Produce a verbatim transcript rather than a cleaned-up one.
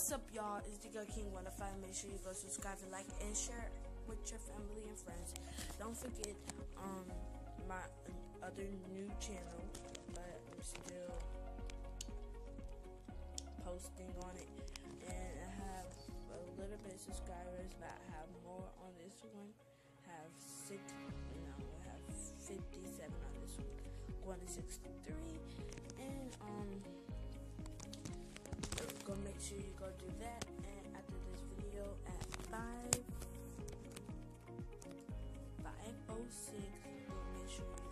What's up, y'all? It's the Girl King one oh five. Make sure you go subscribe and like and share with your family and friends. Don't forget um my other new channel, but I'm still posting on it, and I have a little bit of subscribers, but I have more on this one. I have six, no, I have fifty-seven on this one, going to sixty-three, and um. Go make sure you go do that, and after this video at five five oh six, go make sure you